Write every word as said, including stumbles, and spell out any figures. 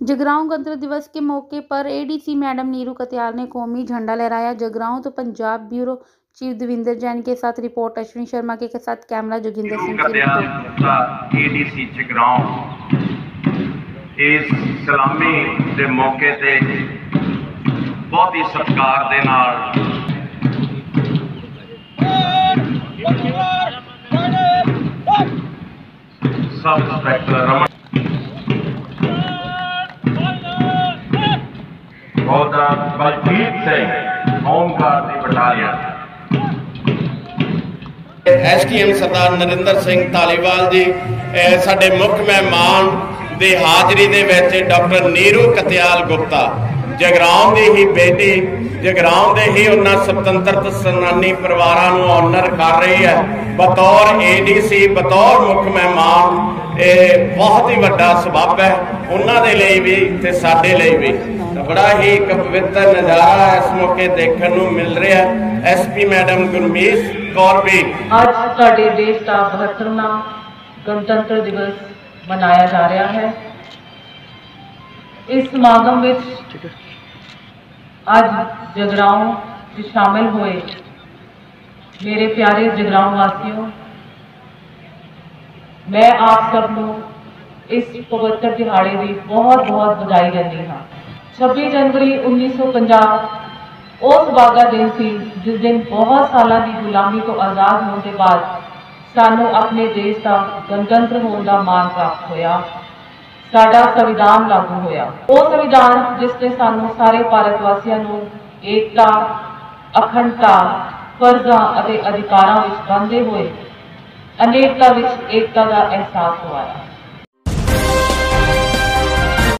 जगराऊं गणतंत्र दिवस के मौके पर एडीसी मैडम नीरू कत्याल ने कौमी झंडा लहराया। जगराऊं तो पंजाब ब्यूरो चीफ देविंदर जैन के साथ रिपोर्ट अश्विनी शर्मा के साथ कैमरा जोगिंदर सिंह की रिपोर्ट। एडीसी जगराऊं इस सलामी के मौके ते बहुत ही सत्कार दे नाल sub inspector Raman Baljit Singh home guard की battalion, S T M Sardar Narinder Singh Dhaliwal ji साडे मुख मेहमान की हाजरी दे विच डॉक्टर नीरू कत्याल गुप्ता जगराऊं की ही बेटी जगराऊं के ही उन्होंने स्वतंत्रता सेनानी परिवारों को ऑनर कर रही है बतौर ए डी सी बतौर मुख मेहमान। ये बहुत ही वड्डा सबब है उन्होंने लिए भी ते साडे लिए भी। तो बड़ा ही एक पवित्र नज़ारा इस मौके देखने को मिल रहा है। S P madam Gurmeet Kaur भी आज साडे देश का बहत्तरवां गणतंत्र दिवस मनाया जा रहा है। इस समागम में आज जगराऊं में शामिल हुए मेरे प्यारे जगराऊं वासियों, मैं आप सब लोग इस पवित्र दिहाड़े की बहुत बहुत बधाई देती हाँ। छब्बीस जनवरी उन्नीस सौ पंजाह उस वागा दिन सी जिस दिन बहुत साल की गुलामी तो आज़ाद होने के बाद सानू अपने देश का गणतंत्र होने का मान प्राप्त होया। साडा संविधान लागू होया। वो संविधान जिसने सानू सारे भारत वासियों को एकता अखंडता फर्जा और अधिकारों में बंधे हुए अनेकता विच एकता का एहसास हुआ।